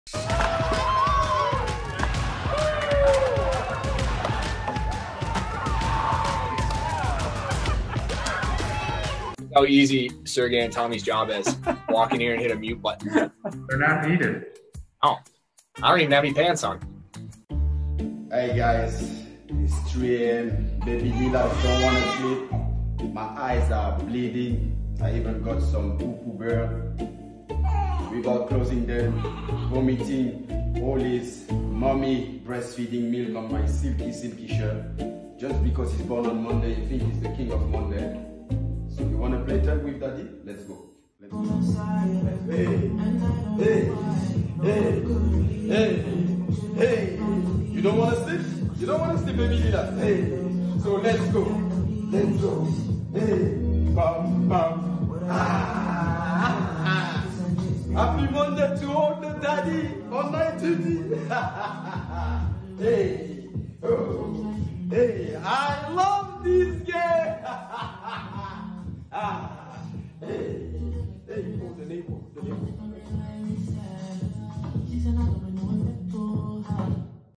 How easy Sergey and Tommy's job is. Walk in here and hit a mute button. They're not needed. Oh, I don't even have any pants on. Hey guys, it's 3 a.m. Baby Lila don't want to sleep. My eyes are bleeding. I even got some poo-poo burn. Without closing them, vomiting, all this mommy breastfeeding milk on my silky shirt. Just because he's born on Monday, you think he's the king of Monday. So you want to play tug with daddy? Let's go. Let's go. Hey. You don't want to sleep? You don't want to sleep, baby Lila? Hey. So let's go. Hey. Bam, bam. Happy Monday to all the daddy on night duty. Hey. Oh. Hey. I love